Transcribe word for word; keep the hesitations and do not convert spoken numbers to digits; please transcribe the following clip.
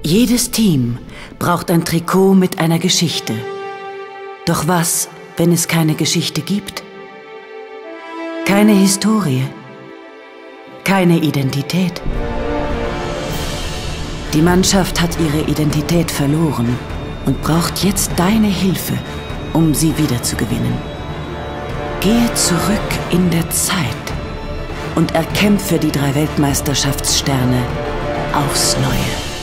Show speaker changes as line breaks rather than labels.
Jedes Team braucht ein Trikot mit einer Geschichte. Doch was, wenn es keine Geschichte gibt? Keine Historie. Keine Identität. Die Mannschaft hat ihre Identität verloren und braucht jetzt deine Hilfe, um sie wiederzugewinnen. Gehe zurück in der Zeit und erkämpfe die drei Weltmeisterschaftssterne aufs Neue.